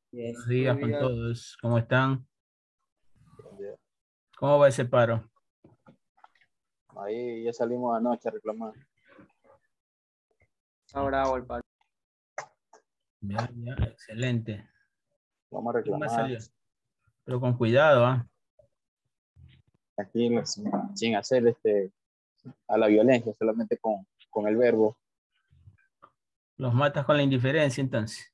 Yes, Buenos días buenos con días. todos. ¿Cómo están? Ya. ¿Cómo va ese paro? Ahí ya salimos anoche a reclamar. Ahora hago el paro. Ya, ya, excelente. Vamos a ¿Quién más reclamar salió? Pero con cuidado, ¿ah? aquí sin hacer a la violencia, solamente con el verbo. Los matas con la indiferencia, entonces.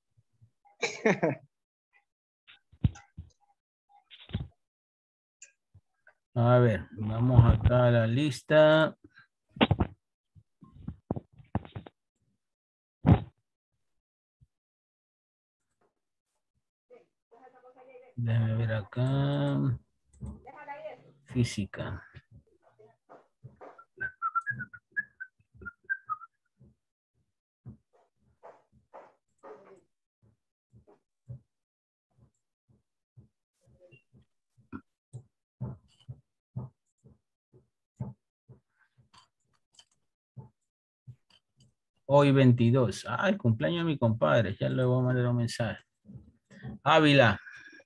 A ver, vamos acá a la lista. Déjame ver acá. Física. Hoy 22. Ah, el cumpleaños de mi compadre. Ya le voy a mandar un mensaje. Ávila.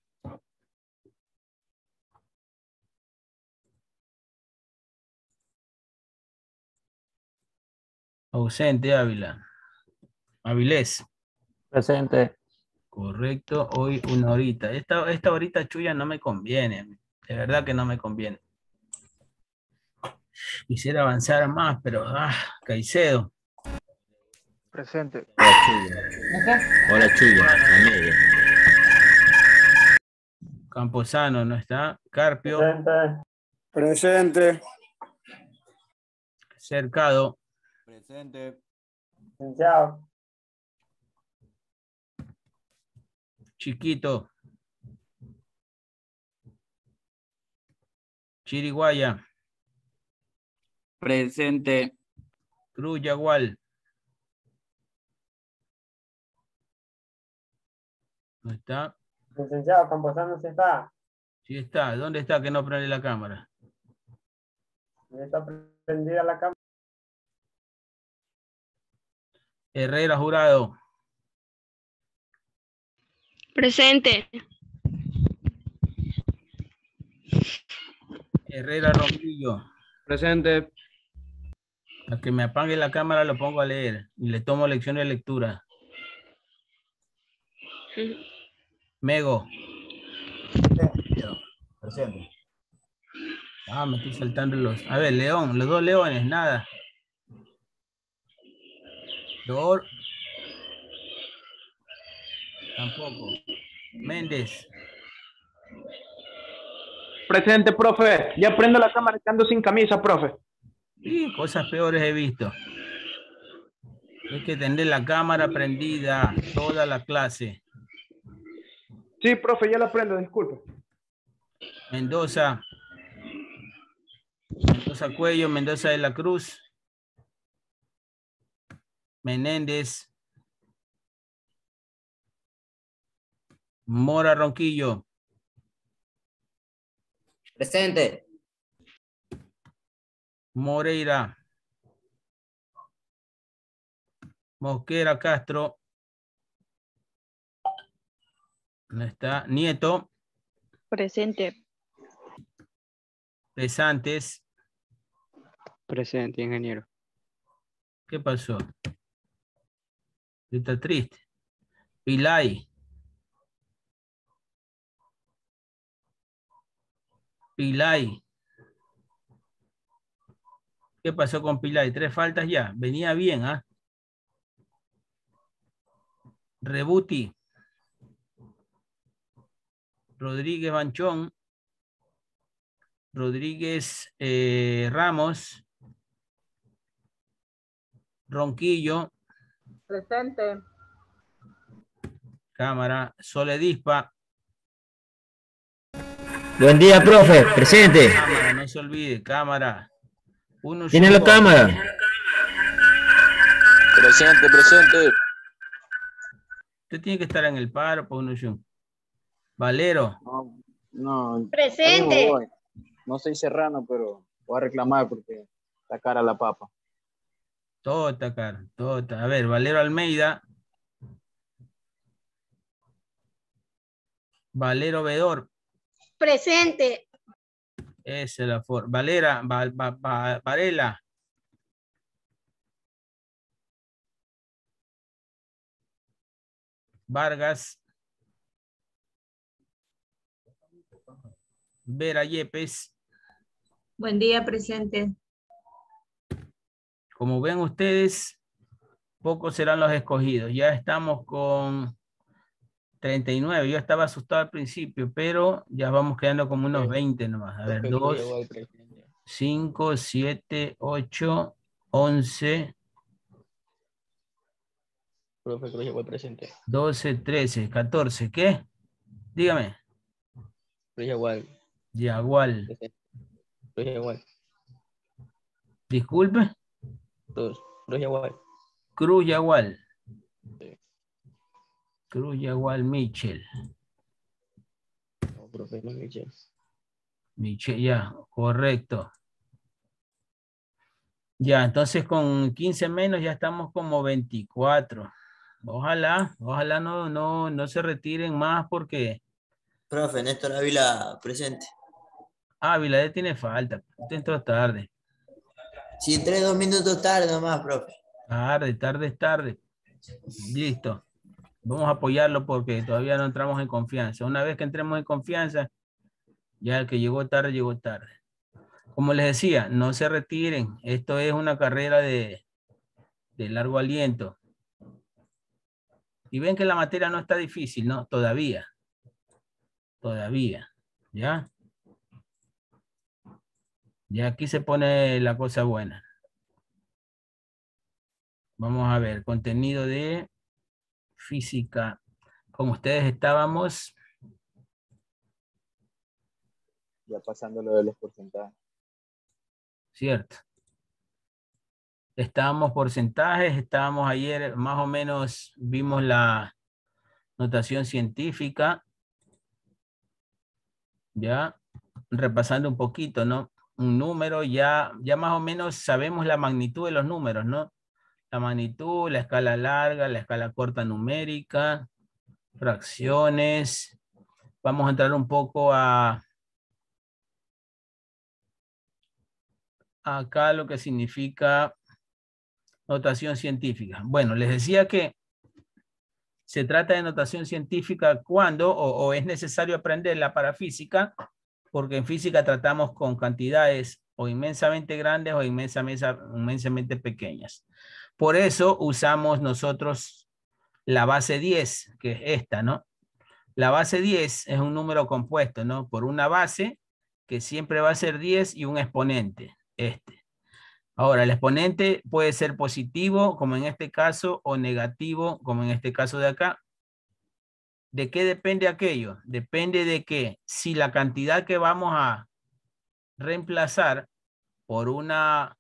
Ausente, Ávila. Avilés. Presente. Correcto. Hoy una horita. Esta horita chuya no me conviene. De verdad que no me conviene. Quisiera avanzar más, pero Caicedo, Presente. Hola Chuya. Hola Chuya, amigo. Camposano no está, Carpio, Presente. Presente. Cercado, Presente. Licenciado. Chiquito, Chiriguaya, Presente. Cruz Yagual, no está, Licenciado, Camposano sí está. sí está, ¿dónde está que no prende la cámara? Está prendida la cámara. Herrera Jurado, Presente. Herrera Ronquillo, Presente. a que me apague la cámara lo pongo a leer y le tomo lección de lectura. Mego, Presente. me estoy saltando los, a ver, León, los dos leones, nada, Dor, tampoco, Méndez, Presente, profe. Ya prendo la cámara, que ando sin camisa, profe. y cosas peores he visto. Hay que tener la cámara prendida toda la clase. Sí, profe, ya la prendo, disculpe. Mendoza, Mendoza Cuello, Mendoza de la Cruz, Menéndez, Mora Ronquillo, Presente. Moreira, Mosquera Castro, no está, Nieto, Presente. Pesantes, Presente, ingeniero. ¿qué pasó? Está triste. Pilay, Pilay, ¿qué pasó con Pilay? 3 faltas ya, venía bien, ¿ah? Rebuti, Rodríguez Banchón, Rodríguez Ramos, Ronquillo, Presente. cámara, Soledispa, Buen día, profe. Presente. cámara, no se olvide, cámara. Uno ¿Tiene la cámara? Presente. Usted tiene que estar en el paro, pues uno zoom. Valero, No, ahí mismo Presente. voy. No soy serrano, pero voy a reclamar porque está cara la papa. todo está caro, todo está. A ver, Valero Almeida, Valero Vedor. Presente. Esa es la forma. Valera, Varela. Vargas. Vera Yepes. Buen día, presente. Como ven ustedes, pocos serán los escogidos. Ya estamos con 39. Yo estaba asustado al principio, pero ya vamos quedando como unos 20 nomás. A ver, 2, 5, 7, 8, 11, Profe, creo que llegó el presente. 12, 13, 14. ¿Qué? Dígame. Igual. Yagual. Igual. Disculpe. Igual. Cruz Yagual. Sí. Cruz Yagual Michel. No, profe, no es Michel. Michel, ya, correcto. Ya, entonces con 15 menos ya estamos como 24. Ojalá no se retiren más porque Profe, Néstor Ávila, presente. Ávila ya tiene falta. Usted entró tarde. Si entré 2 minutos tarde nomás, profe. Tarde. Listo. Vamos a apoyarlo porque todavía no entramos en confianza. Una vez que entremos en confianza, ya el que llegó tarde, llegó tarde. Como les decía, no se retiren. Esto es una carrera de largo aliento. Y ven que la materia no está difícil, ¿no? Todavía. ¿Ya? Ya aquí se pone la cosa buena. Vamos a ver, contenido de física. Con ustedes estábamos. Ya pasando lo de los porcentajes. Cierto. Estábamos porcentajes, estábamos ayer, más o menos vimos la notación científica. Ya, repasando un poquito, ¿no? Un número, ya más o menos sabemos la magnitud de los números, ¿no? La magnitud, la escala larga, la escala corta numérica, fracciones. Vamos a entrar un poco a acá lo que significa notación científica. Bueno, les decía que se trata de notación científica cuando o es necesario aprenderla para física, porque en física tratamos con cantidades o inmensamente grandes o inmensamente pequeñas. Por eso usamos nosotros la base 10, que es esta, ¿no? La base 10 es un número compuesto, ¿no? Por una base que siempre va a ser 10 y un exponente, este. Ahora, el exponente puede ser positivo, como en este caso, o negativo, como en este caso de acá. ¿De qué depende aquello? Depende de que si la cantidad que vamos a reemplazar por una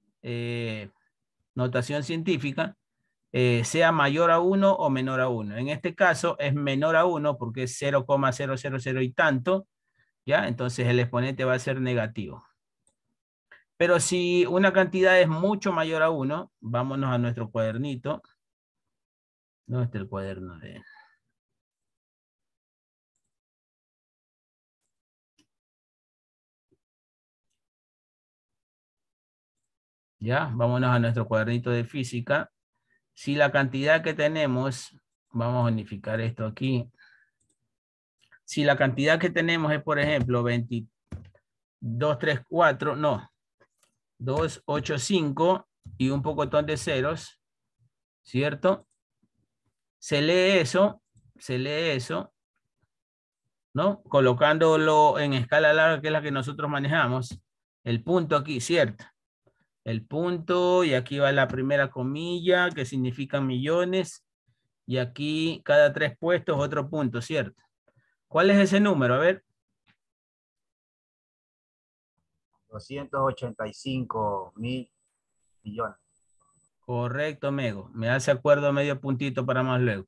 notación científica sea mayor a 1 o menor a 1. En este caso es menor a 1 porque es 0,000 y tanto, ¿ya? Entonces el exponente va a ser negativo. Pero si una cantidad es mucho mayor a 1, vámonos a nuestro cuadernito. ¿Dónde está el cuaderno de...? Ya, vámonos a nuestro cuadernito de física. Si la cantidad que tenemos, vamos a unificar esto aquí. Si la cantidad que tenemos es, por ejemplo, 2234, no, 285 y un pocotón de ceros, ¿cierto? Se lee eso, ¿no? Colocándolo en escala larga, que es la que nosotros manejamos. El punto aquí, ¿cierto? El punto, y aquí va la primera comilla, que significan millones, y aquí cada 3 puestos otro punto, ¿cierto? ¿Cuál es ese número? A ver. 285.000 millones. Correcto, Mego. Me hace acuerdo medio puntito para más luego.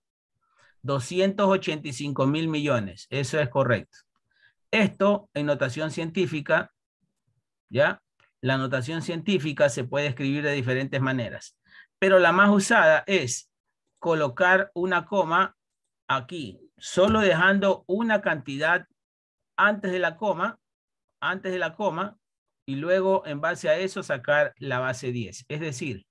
285.000 millones. Eso es correcto. Esto en notación científica, ¿ya? La notación científica se puede escribir de diferentes maneras, pero la más usada es colocar una coma aquí, solo dejando una cantidad antes de la coma, y luego en base a eso sacar la base 10. Es decir,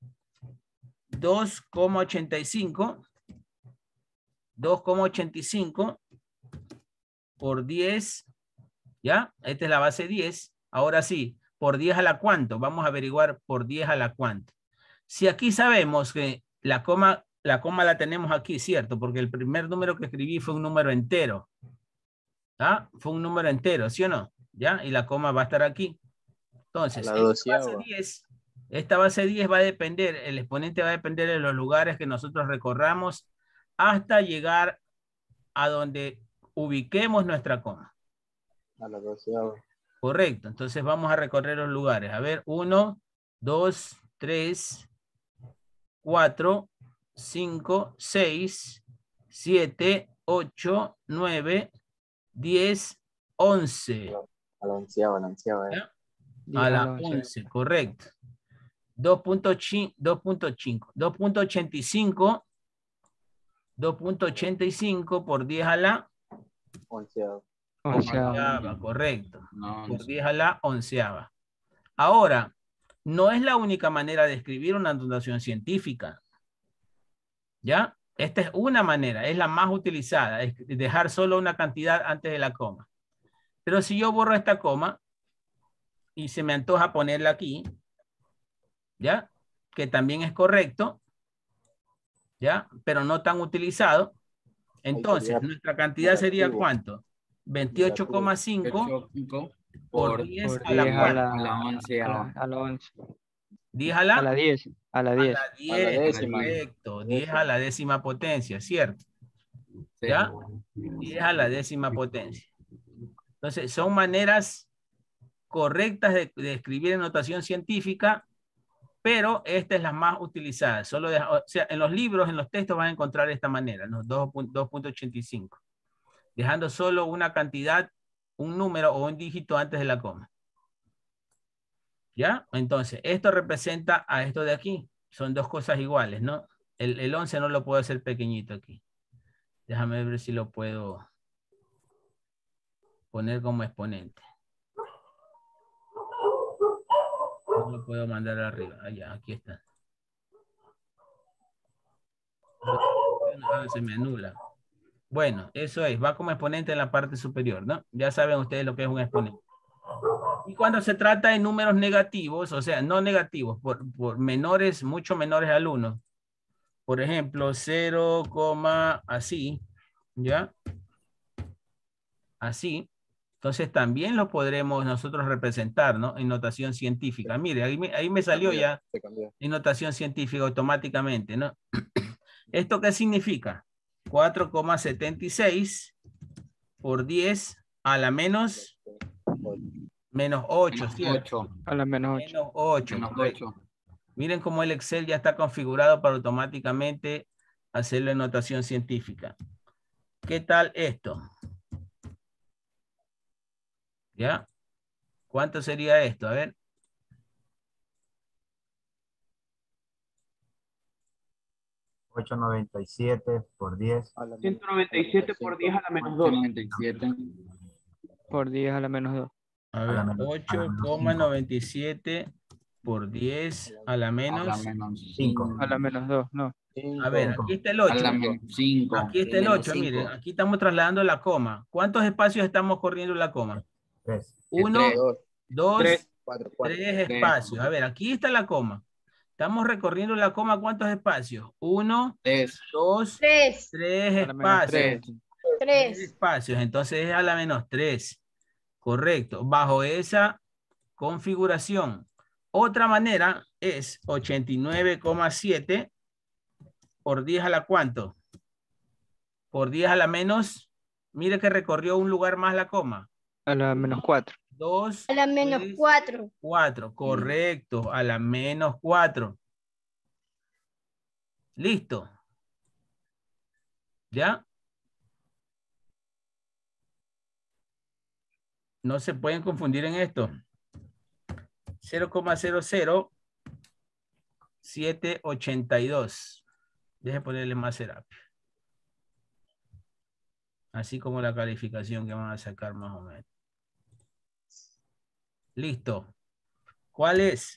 2,85 por 10, ¿ya? Esta es la base 10. Ahora sí, por 10 a la cuánto. Vamos a averiguar por 10 a la cuánto. Si aquí sabemos que la coma la tenemos aquí, ¿cierto? Porque el primer número que escribí fue un número entero. ¿Ah? Fue un número entero, ¿sí o no? ¿Ya? Y la coma va a estar aquí. Entonces, esta base 10 va a depender, el exponente va a depender de los lugares que nosotros recorramos hasta llegar a donde ubiquemos nuestra coma. A la 12ª. Correcto. Entonces vamos a recorrer los lugares. A ver, 1, 2, 3, 4, 5, 6, 7, 8, 9, 10, 11. A la 11ª. ¿Ya? A la 11, correcto. 2.85 por 10 a la 11ª, correcto. Por 10 a la 11ª. Ahora, no es la única manera de escribir una notación científica. ¿Ya? Esta es una manera, es la más utilizada, es dejar solo una cantidad antes de la coma. Pero si yo borro esta coma y se me antoja ponerla aquí, ¿ya? Que también es correcto, ¿ya? Pero no tan utilizado. Entonces, nuestra cantidad sería ¿cuánto? 28,5 por 10 a la 11. A la 11. 10 a la? A la 10. A la 10. A la 10, correcto. 10 a la 10ª potencia, ¿cierto? ¿Ya? 10 a la 10ª potencia. Entonces, son maneras correctas de escribir en notación científica, pero esta es la más utilizada. O sea, en los libros, en los textos van a encontrar esta manera, ¿no? 2.85. Dejando solo una cantidad, un número o un dígito antes de la coma. ¿Ya? Entonces, esto representa a esto de aquí. Son dos cosas iguales, ¿no? El 11 no lo puedo hacer pequeñito aquí. Déjame ver si lo puedo poner como exponente. No lo puedo mandar arriba. Allá, aquí está. Se me anula. Bueno, eso es. Va como exponente en la parte superior, ¿no? Ya saben ustedes lo que es un exponente. Y cuando se trata de números negativos, o sea, no negativos, por menores, mucho menores al 1. Por ejemplo, 0, así, ¿ya? Así. Entonces también lo podremos nosotros representar, ¿no? En notación científica. Mire, ahí me salió ya en notación científica automáticamente, ¿no? ¿Esto qué significa? 4,76 por 10 a la menos 8, ¿cierto? A la menos 8. Menos 8. Miren cómo el Excel ya está configurado para automáticamente hacerlo en notación científica. ¿Qué tal esto? ¿Ya? ¿Cuánto sería esto? A ver. $8.97 por 10. 197 por 10 a la menos 2. 97 por 10 a la menos 2. A ver, 8,97 por 10 a la menos 5. A la menos 2, no. A ver, aquí está el 8. Aquí está el 8, miren, aquí estamos trasladando la coma. ¿Cuántos espacios estamos corriendo la coma? 3. 1, 2, 3 espacios. 4. A ver, aquí está la coma. Estamos recorriendo la coma, ¿cuántos espacios? 1, 2, 3 espacios. 3 espacios, entonces es a la menos 3. Correcto, bajo esa configuración. Otra manera es 89,7 por 10 a la ¿cuánto? Por 10 a la menos, mire que recorrió un lugar más la coma. A la menos 4. 2. A la menos 4. 4, correcto, a la menos 4. Listo. ¿Ya? No se pueden confundir en esto. 0,00782. Deje ponerle más terapia. Así como la calificación que van a sacar más o menos. Listo. ¿Cuál es?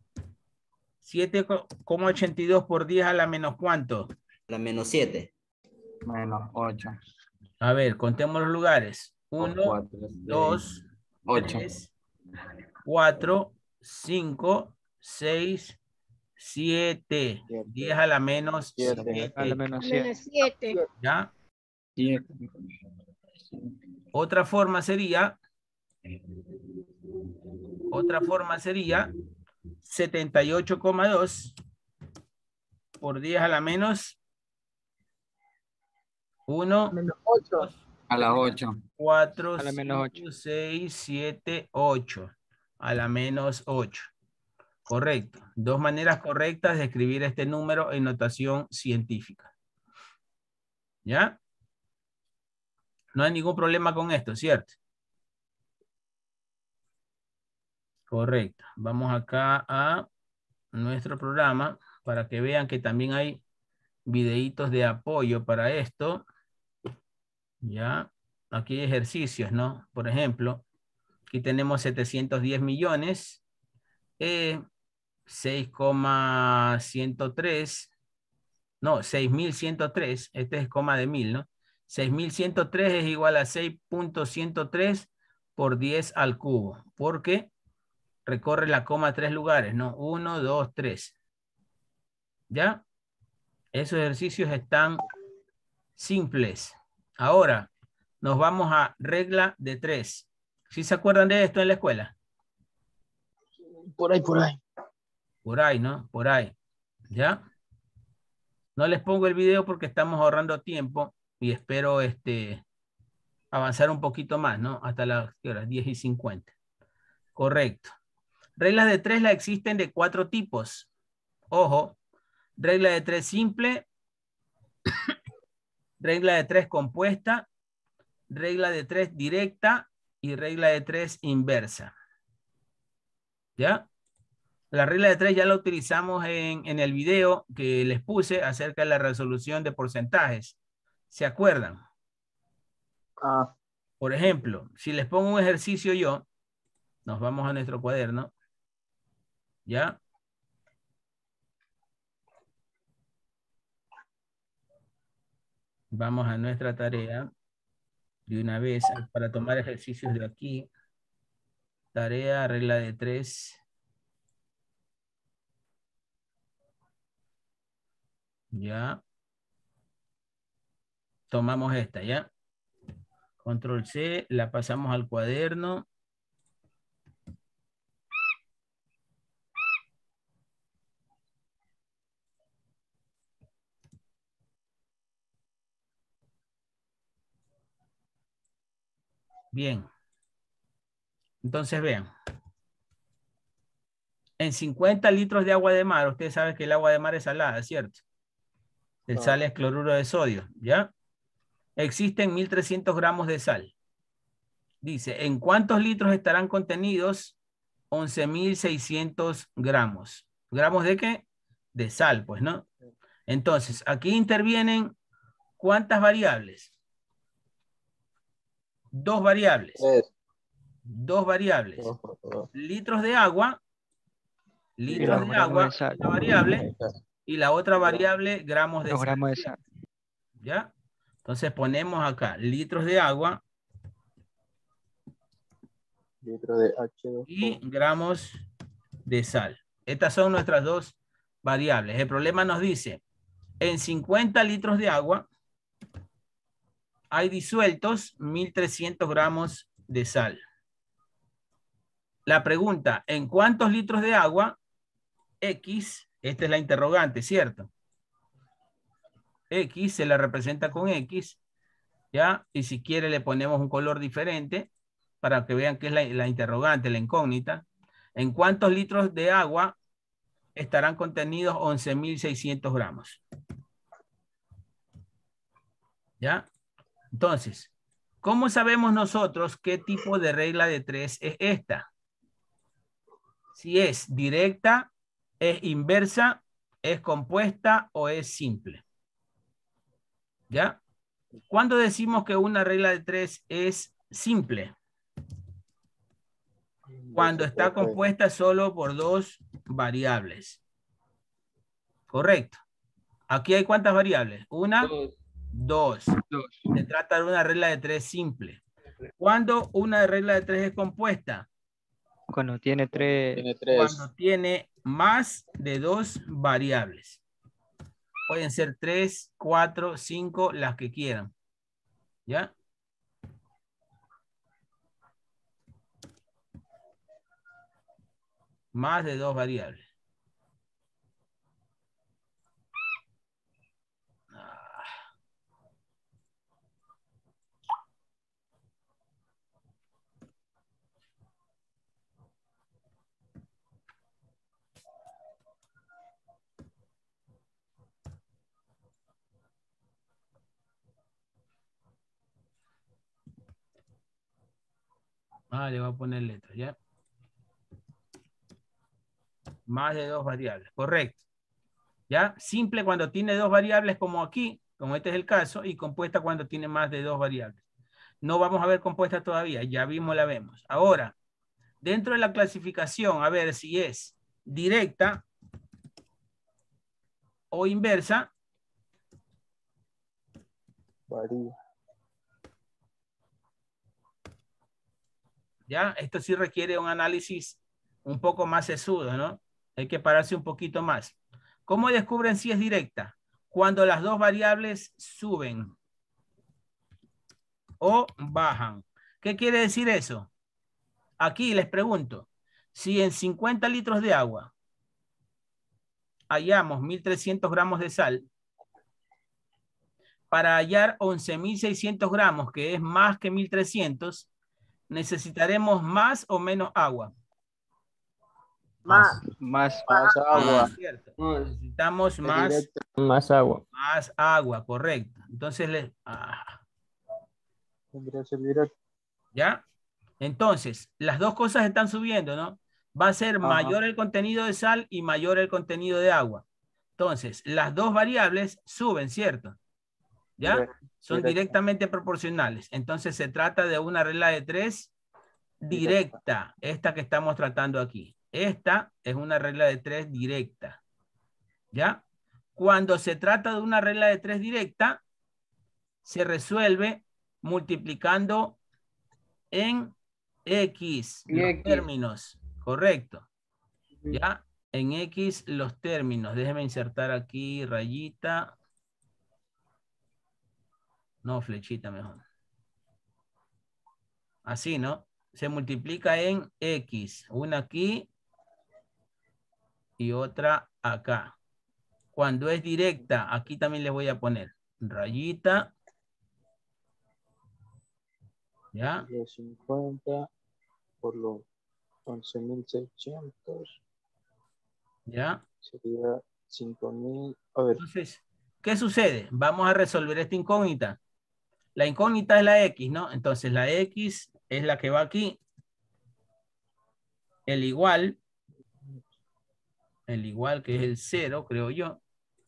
7,82 por 10 a la menos ¿cuánto? La menos 7. Menos 8. A ver, contemos los lugares. 1, 4, 2, 8. 3, 4, 5, 6, 7. 10 a la menos 7. A la menos Menos 7. 7. ¿Ya? 7. Otra forma sería 78,2 por 10 a la menos 1, Menos 8. A las 8. 4, A la menos 5, 6, 7, 8. A la menos 8. Correcto. Dos maneras correctas de escribir este número en notación científica. ¿Ya? No hay ningún problema con esto, ¿cierto? Correcto. Vamos acá a nuestro programa para que vean que también hay videitos de apoyo para esto. ¿Ya? Aquí hay ejercicios, ¿no? Por ejemplo, aquí tenemos 710 millones. 6,103. No, 6.103. Este es coma de 1000, ¿no? 6.103 es igual a 6.103 por 10 al cubo. Porque recorre la coma 3 lugares, ¿no? 1, 2, 3. ¿Ya? Esos ejercicios están simples. Ahora, nos vamos a regla de 3. ¿Sí se acuerdan de esto en la escuela? Por ahí, por ahí. Por ahí, ¿no? Por ahí. ¿Ya? No les pongo el video porque estamos ahorrando tiempo y espero avanzar un poquito más, ¿no? Hasta las 10:50. Correcto. Reglas de 3 la existen de 4 tipos. Ojo, regla de 3 simple, regla de 3 compuesta, regla de 3 directa y regla de 3 inversa. ¿Ya? La regla de 3 ya la utilizamos en el video que les puse acerca de la resolución de porcentajes. ¿Se acuerdan? Ah, Por ejemplo, si les pongo un ejercicio yo, nos vamos a nuestro cuaderno. ¿Ya? Vamos a nuestra tarea de una vez para tomar ejercicios de aquí. Tarea, regla de 3. Ya. Tomamos esta, ¿ya? Control C, la pasamos al cuaderno. Bien. Entonces vean. En 50 litros de agua de mar, ustedes saben que el agua de mar es salada, ¿cierto? El sal es cloruro de sodio, ¿ya? Existen 1300 gramos de sal. Dice, ¿en cuántos litros estarán contenidos 11.600 gramos? ¿Gramos de qué? De sal, pues, ¿no? Entonces, aquí intervienen ¿cuántas variables? Dos variables. tres. Dos variables. Litros de agua. Litros de gramos agua, de sal. una variable. Y la otra variable, gramos de Los sal. gramos de sal. ¿Ya? Entonces ponemos acá litros de agua. Litro de H2O. Y gramos de sal. Estas son nuestras dos variables. El problema nos dice, en 50 litros de agua hay disueltos 1300 gramos de sal. La pregunta, ¿en cuántos litros de agua X, esta es la interrogante, ¿cierto? X se la representa con X, ¿ya? Y si quiere le ponemos un color diferente para que vean que es la interrogante, la incógnita. ¿En cuántos litros de agua estarán contenidos 11.600 gramos? ¿Ya? Entonces, ¿cómo sabemos nosotros qué tipo de regla de 3 es esta? Si es directa, es inversa, es compuesta o es simple. ¿Ya? ¿Cuándo decimos que una regla de 3 es simple? Cuando está compuesta solo por dos variables. Correcto. Aquí hay ¿cuántas variables? Una, dos. Se trata de una regla de 3 simple. ¿Cuándo una regla de 3 es compuesta? Cuando tiene tres. Cuando tiene más de dos variables. Pueden ser 3, 4, 5, las que quieran. ¿Ya? Más de dos variables. Le voy a poner letras, ¿ya? Más de dos variables, correcto. ¿Ya? Simple cuando tiene dos variables como aquí, como este es el caso, y compuesta cuando tiene más de dos variables. No vamos a ver compuesta todavía, ya vimos, la vemos. Ahora, dentro de la clasificación, a ver si es directa o inversa. Varía. ¿Ya? Esto sí requiere un análisis un poco más sesudo, ¿no? Hay que pararse un poquito más. ¿Cómo descubren si es directa? Cuando las dos variables suben o bajan. ¿Qué quiere decir eso? Aquí les pregunto, si en 50 litros de agua hallamos 1300 gramos de sal, para hallar 11.600 gramos, que es más que 1300, necesitaremos más o menos agua. Más agua. Cierto. Necesitamos más agua. Más agua, correcto. Entonces, ¿ya? Entonces, las dos cosas están subiendo, ¿no? Va a ser mayor el contenido de sal y mayor el contenido de agua. Entonces, las dos variables suben, ¿cierto? ¿Ya? Son directamente proporcionales. Entonces, se trata de una regla de 3 directa. Esta que estamos tratando aquí. Esta es una regla de 3 directa. ¿Ya? Cuando se trata de una regla de 3 directa, se resuelve multiplicando en X los términos. Correcto. ¿Ya? En X los términos. Déjeme insertar aquí rayita. No, flechita mejor. Así, ¿no? Se multiplica en X. Una aquí y otra acá. Cuando es directa, aquí también les voy a poner rayita. ¿Ya? 50 por los 11.600. ¿Ya? Sería 5.000. A ver. Entonces, ¿qué sucede? Vamos a resolver esta incógnita. La incógnita es la X, ¿no? Entonces, la X es la que va aquí. El igual que es el 0, creo yo.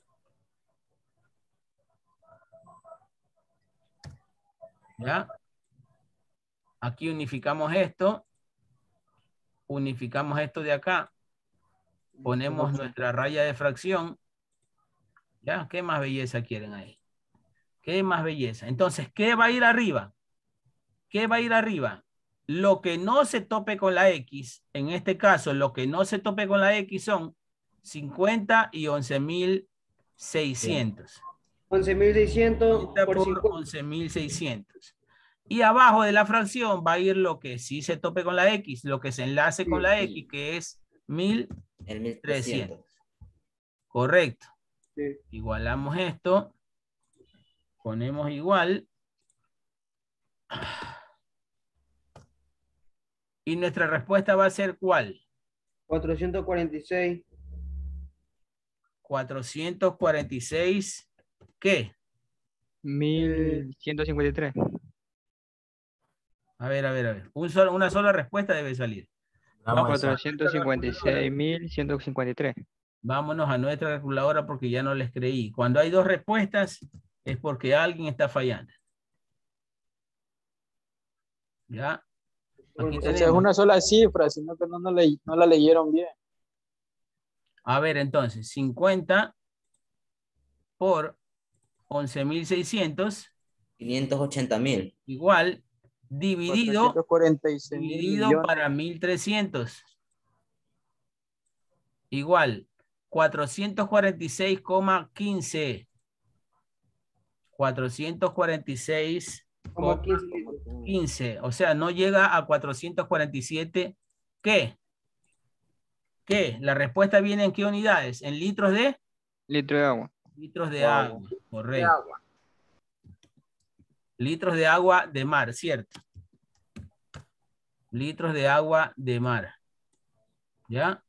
¿Ya? Aquí unificamos esto. Unificamos esto de acá. Ponemos nuestra raya de fracción. ¿Ya? ¿Qué más belleza quieren ahí? ¿Qué más belleza? Entonces, ¿qué va a ir arriba? ¿Qué va a ir arriba? Lo que no se tope con la X, en este caso, lo que no se tope con la X son 50 y 11.600. 11.600 por 11.600. Y abajo de la fracción va a ir lo que sí se tope con la X, lo que se enlace con la X, que es 1.300. Correcto. Sí. Igualamos esto. Ponemos igual. Y nuestra respuesta va a ser ¿cuál? 446. 446. ¿Qué? 1153. A ver. Una sola respuesta debe salir. 456.153. Vámonos a nuestra calculadora porque ya no les creí. Cuando hay dos respuestas, es porque alguien está fallando. ¿Ya? Aquí Esa es tenemos. una sola cifra, sino que no la leyeron bien. A ver, entonces, 50 por 11.600 580.000. igual dividido 446 mil millones. para 1.300. Igual 446,15. 446,15. O sea, no llega a 447. ¿Qué? ¿Qué? La respuesta viene en qué unidades? ¿En litros de? Litro de agua. Litros de agua. Correcto. Litros de agua de mar, ¿cierto? Litros de agua de mar. ¿Ya?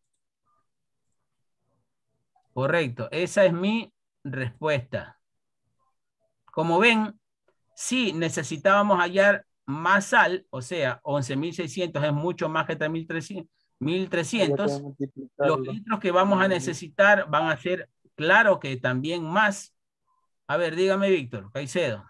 Correcto. Esa es mi respuesta. Como ven, si necesitábamos hallar más sal, o sea, 11.600 es mucho más que 1.300, los litros que vamos a necesitar van a ser, claro que también más. A ver, dígame, Víctor Caicedo.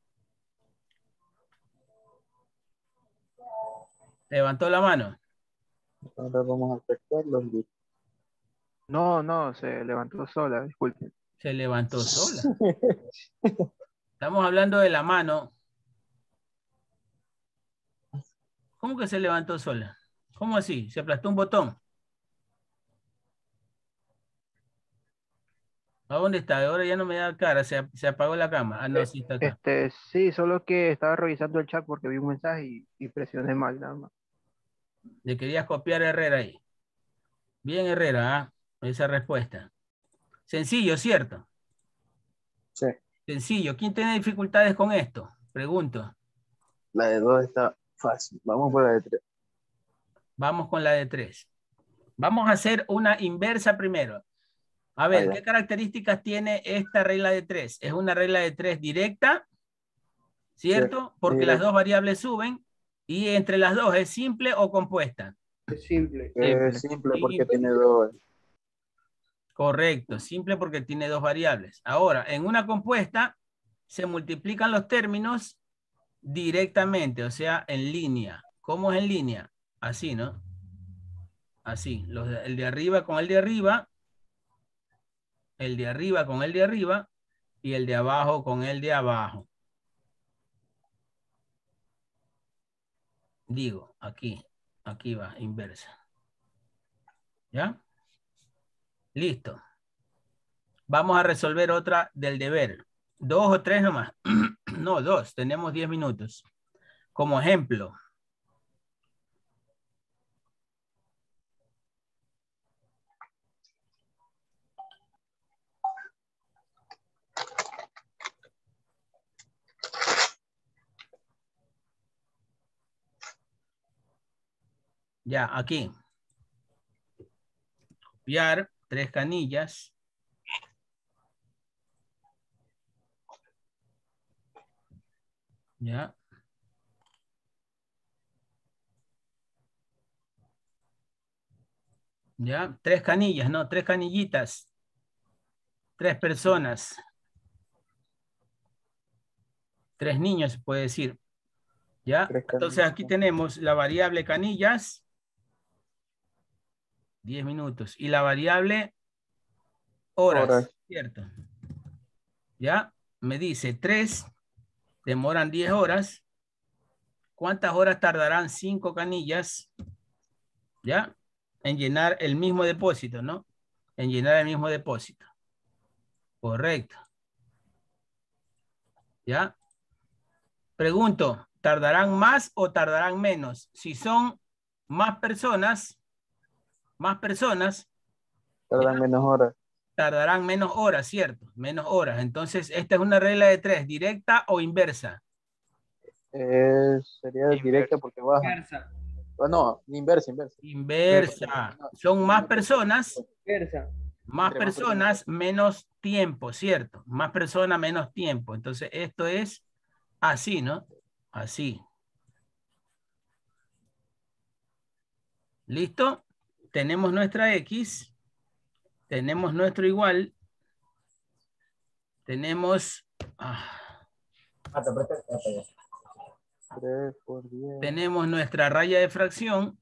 Levantó la mano. Ahora vamos a efectuar los litros. No, se levantó sola, disculpe. Se levantó sola. Estamos hablando de la mano. ¿Cómo que se levantó sola? ¿Cómo así? ¿Se aplastó un botón? ¿A dónde está? Ahora ya no me da cara, se apagó la cámara. Ah, no, sí está acá. Sí, solo que estaba revisando el chat porque vi un mensaje y presioné mal, nada más. Le querías copiar a Herrera ahí. Bien, Herrera, ¿ah? Esa respuesta. Sencillo, ¿cierto? Sí. Sencillo. ¿Quién tiene dificultades con esto? Pregunto. La de 2 está fácil. Vamos por la de 3. Vamos con la de 3. Vamos a hacer una inversa primero. A ver, ¿qué características tiene esta regla de 3? Es una regla de 3 directa, ¿cierto? Sí, porque las dos variables suben y entre las dos es simple o compuesta. Es simple. Es simple porque tiene 2. Correcto, simple porque tiene 2 variables. Ahora, en una compuesta se multiplican los términos directamente, o sea, en línea. ¿Cómo es en línea? Así, ¿no? Así, el de arriba con el de arriba, el de arriba con el de arriba y el de abajo con el de abajo. Digo, aquí va, inversa. ¿Ya? Listo. Vamos a resolver otra del deber. 2 o 3 nomás. No, 2. Tenemos 10 minutos. Como ejemplo. Ya, aquí. Copiar 3 canillas. Ya. Ya, 3 canillas, ¿no? 3 canillitas. 3 personas. 3 niños, se puede decir. ¿Ya? Entonces aquí tenemos la variable canillas. 10 minutos. Y la variable horas. ¿Cierto? ¿Ya? Me dice 3 demoran 10 horas. ¿Cuántas horas tardarán 5 canillas? ¿Ya? En llenar el mismo depósito, ¿no? En llenar el mismo depósito. Correcto. ¿Ya? Pregunto, ¿tardarán más o tardarán menos? Si son más personas, tardan menos horas. Tardarán menos horas, ¿cierto? Menos horas. Entonces, esta es una regla de 3, ¿directa o inversa? Sería directa porque baja. Inversa. No, inversa. Inversa. Son más personas. Inversa. Más personas, menos tiempo, ¿cierto? Más personas, menos tiempo. Entonces, esto es así, ¿no? Así. ¿Listo? Tenemos nuestra X. Tenemos nuestro igual. Tenemos 3 por 10. Tenemos nuestra raya de fracción.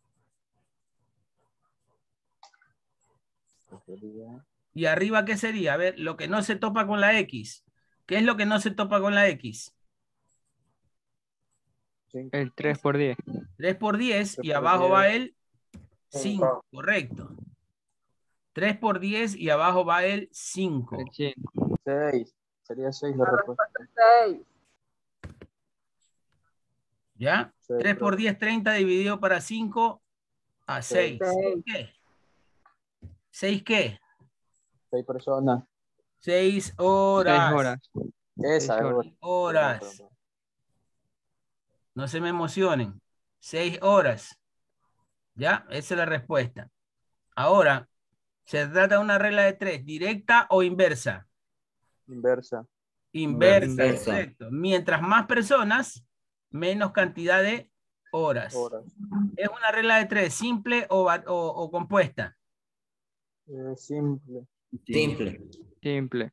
Y arriba, ¿qué sería? A ver, lo que no se topa con la X. ¿Qué es lo que no se topa con la X? El 3 por 10. 3 por 10 y 3 por abajo 10. va el 5, correcto. 3 por 10 y abajo va el 5. El 5. 6. Sería 6 la respuesta. ¿Ya? 3 por 10, 30 dividido para 5 a 6. ¿Qué? ¿6 qué? 6 personas. 6 horas. 6 horas. Esa 6 es horas. Horas. No se me emocionen. 6 horas. ¿Ya? Esa es la respuesta. Ahora, ¿se trata de una regla de 3, directa o inversa? Inversa. Inversa, correcto. Mientras más personas, menos cantidad de horas. ¿Es una regla de 3 simple o compuesta? Simple. Simple.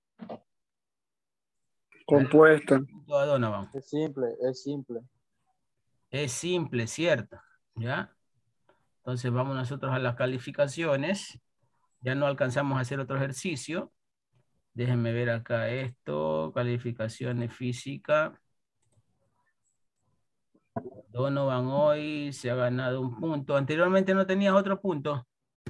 Compuesta. Donovan. Es simple. Es simple. Es simple, ¿cierto? ¿Ya? Entonces vamos nosotros a las calificaciones. Ya no alcanzamos a hacer otro ejercicio. Déjenme ver acá esto. Calificaciones física. Donovan hoy se ha ganado un punto. Anteriormente no tenías otro punto.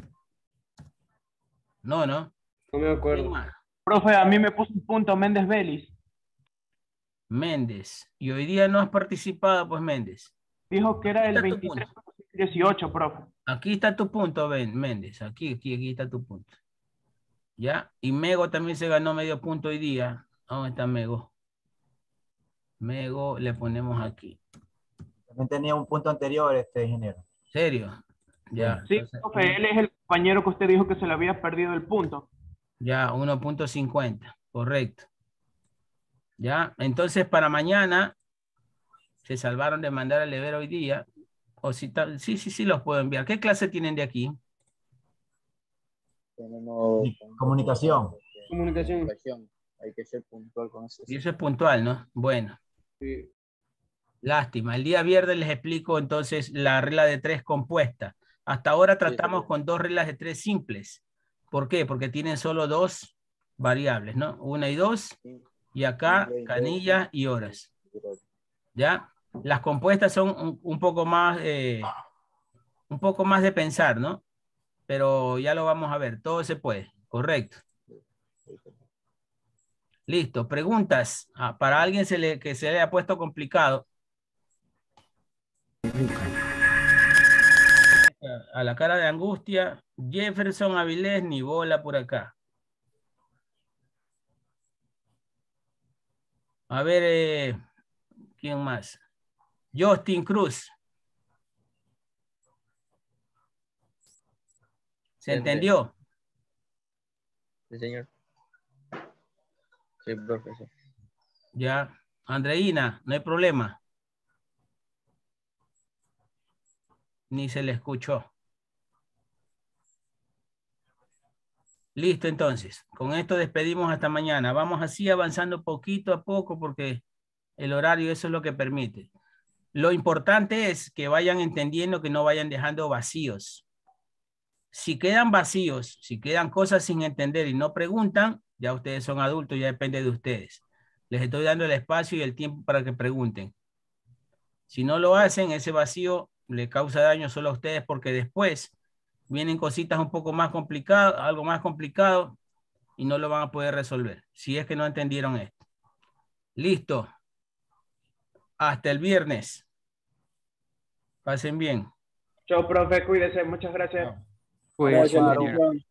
No. No me acuerdo. Profe, a mí me puso un punto Méndez Vélez. Méndez. Y hoy día no has participado, pues, Méndez. Dijo que era Aquí el está tu 23, punto. 18, profe. Aquí está tu punto, Méndez. Aquí está tu punto. ¿Ya? Y Mego también se ganó medio punto hoy día. ¿Dónde está Mego? Mego le ponemos aquí. También tenía un punto anterior, ingeniero. ¿Serio? Ya. Sí, Entonces, profe, él es el compañero que usted dijo que se le había perdido el punto. ya, 1.50. Correcto. Ya. Entonces, para mañana se salvaron de mandar al deber hoy día. O si sí, los puedo enviar. ¿Qué clase tienen de aquí? Tenemos Comunicación. Comunicación. Hay que ser puntual con eso. Y eso es puntual, ¿no? Bueno. Sí. Lástima. El día viernes les explico entonces la regla de 3 compuesta. Hasta ahora tratamos con 2 reglas de 3 simples. ¿Por qué? Porque tienen solo 2 variables, ¿no? 1 y 2. Y acá canillas y horas. ¿Ya? Las compuestas son un poco más de pensar, ¿no? Pero ya lo vamos a ver. Todo se puede. Correcto. Listo. Preguntas. Para alguien que se le ha puesto complicado. A la cara de angustia. Jefferson Avilés, ni bola por acá. A ver, ¿quién más? Justin Cruz. ¿Se entendió? Sí, señor. Sí, profesor. Ya. Andreina, no hay problema. Ni se le escuchó. Listo, entonces. Con esto despedimos hasta mañana. Vamos así avanzando poquito a poco porque el horario eso es lo que permite. Lo importante es que vayan entendiendo, que no vayan dejando vacíos. Si quedan vacíos, si quedan cosas sin entender y no preguntan, ya ustedes son adultos, ya depende de ustedes. Les estoy dando el espacio y el tiempo para que pregunten. Si no lo hacen, ese vacío le causa daño solo a ustedes porque después vienen cositas un poco más complicadas, algo más complicado y no lo van a poder resolver. Si es que no entendieron esto. Listo. Hasta el viernes. Pasen bien. Chao, profe, cuídese. Muchas gracias. Cuídense, Claro. ingeniero.